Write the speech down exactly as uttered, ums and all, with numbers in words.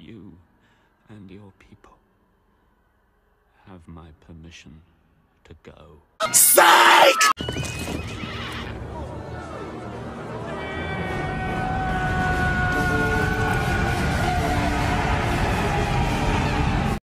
you and your people have my permission to go. Psych!